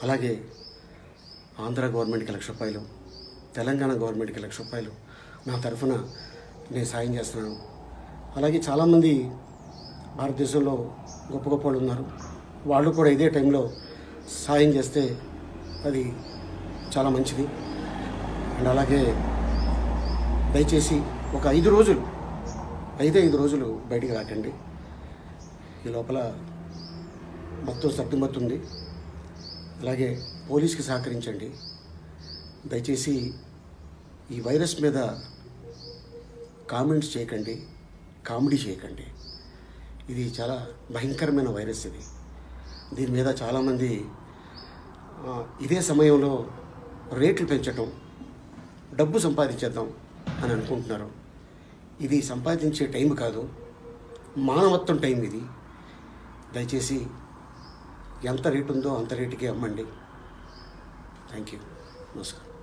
అలాగే ఆంధ్ర గవర్నమెంట్కి ₹1,00,000, తెలంగాణ గవర్నమెంట్కి ₹1,00,000 నా తరఫున నేను సాయం చేస్తున్నాను. అలాగే చాలామంది భారతదేశంలో గొప్ప గొప్ప వాళ్ళు ఉన్నారు. వాళ్ళు కూడా ఇదే టైంలో సాయం చేస్తే అది చాలా మంచిది. అండ్ అలాగే దయచేసి ఒక 5 రోజులు బయటికి రాకండి. ఈ లోపల మొత్తం సర్దుమతుంది. అలాగే పోలీస్కి సహకరించండి. దయచేసి ఈ వైరస్ మీద కామెంట్స్ చేయకండి, కామెడీ చేయకండి. ఇది చాలా భయంకరమైన వైరస్. దీని మీద చాలామంది ఇదే సమయంలో రేట్లు పెంచటం, డబ్బు సంపాదించేద్దాం అని అనుకుంటున్నారు. ఇది సంపాదించే టైం కాదు, మానవత్వం టైం ఇది. దయచేసి ఎంత రేటు ఉందో అంత రేటుకి అమ్మండి. Thank you. నమస్కారం.